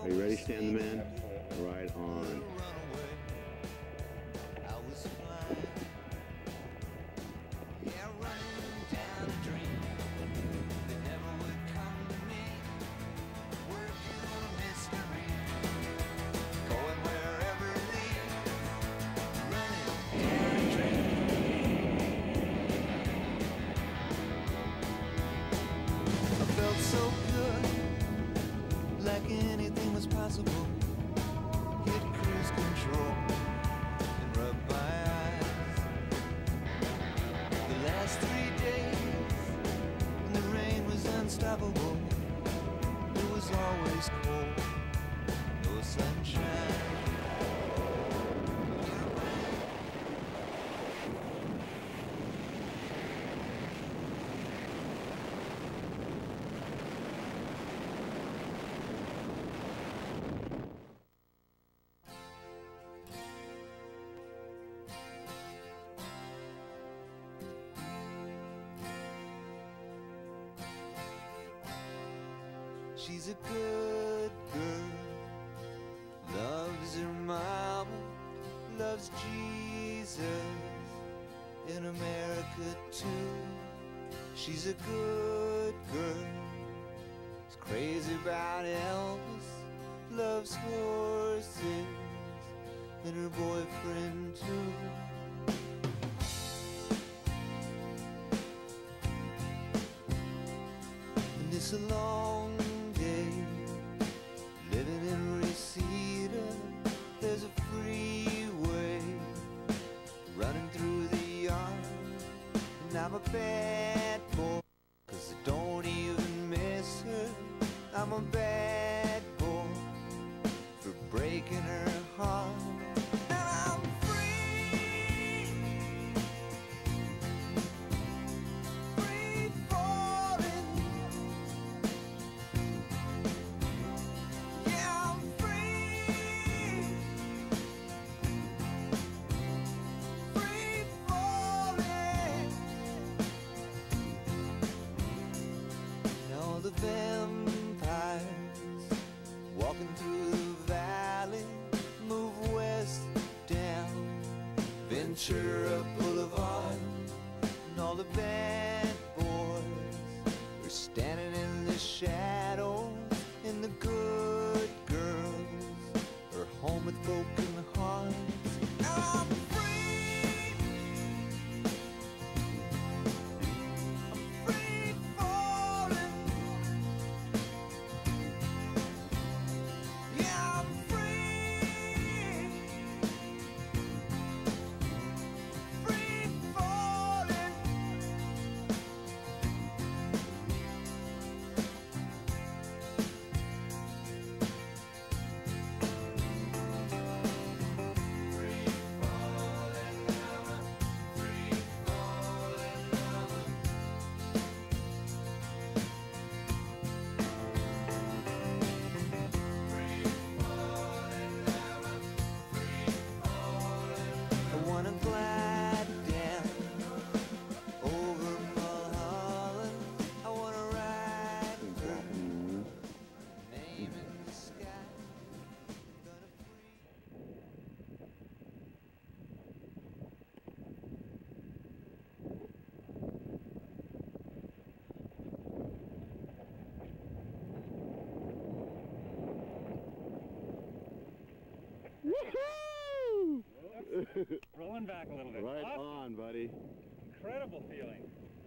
Are you ready, Stan the Man? Absolutely. Right on. So good, like anything was possible. Hit cruise control and rub my eyes. The last 3 days, when the rain was unstoppable, it was always cold, no sunshine. She's a good girl, loves her mama, loves Jesus, in America too. She's a good girl, is crazy about Elvis, loves horses, and her boyfriend too. And it's a long living in Reseda, there's a freeway running through the yard. And I'm a bad boy, 'cause I don't even miss her. I'm a bad boy for breaking her heart. And I'm free, free falling. The vampires walking through the valley move west down Ventura Boulevard, and all the bad boys are standing in the shadows, and the good girls are home with broken hearts. I'm Woohoo! Rolling back a little bit. Right Awesome. on, buddy. Incredible feeling.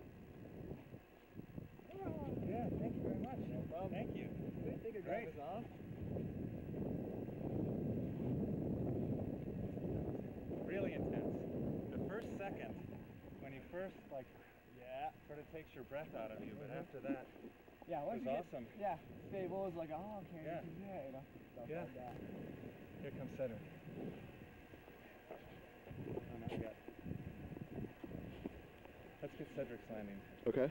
Yeah, thank you very much. No problem. Thank you. Take your glasses off. Really intense. The first second, when you first sort of takes your breath out of you, but after that, yeah, it was awesome. Yeah, stable is like, oh, okay, yeah, you know, stuff like that. Here comes center. Oh, not yet. Let's get Cedric's landing. Okay.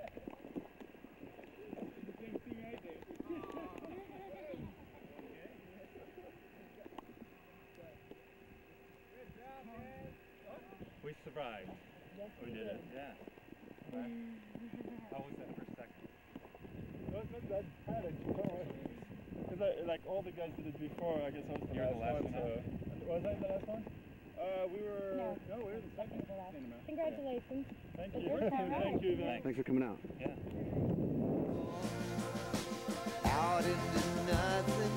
We survived. We did it. Yeah. How was that for a second? It wasn't that bad, because like all the guys did it before. I guess I was the You're the last last one. one, So was I the last one? We were. No. No, we were the second. The last. in the match. Congratulations. Thank It's you. your turn, right? Thank you. Then. Thanks for coming out. Yeah. out into nothing.